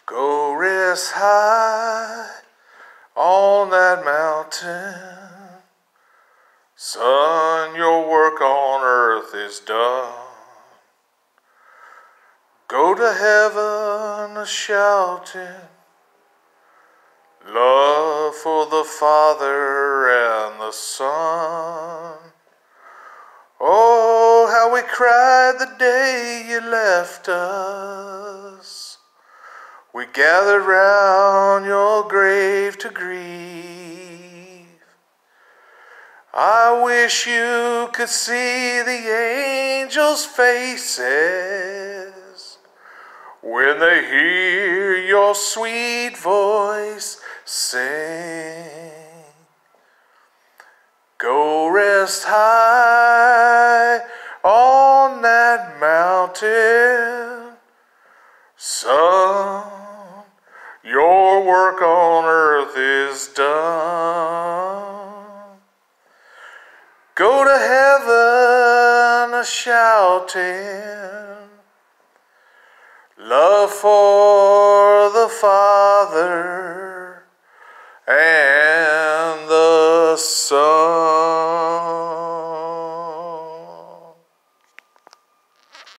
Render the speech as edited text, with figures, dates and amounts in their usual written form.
Go rest high on that mountain. Son, your work on earth is done. Go to heaven a-shouting, love for the Father and the Son. Oh, how we cried the day you left us. We gathered round your grave to grieve. I wish you could see the angels' faces when they hear your sweet voice sing. Go rest high on that mountain, son, your work on earth is done. Go to heaven a-shouting, love for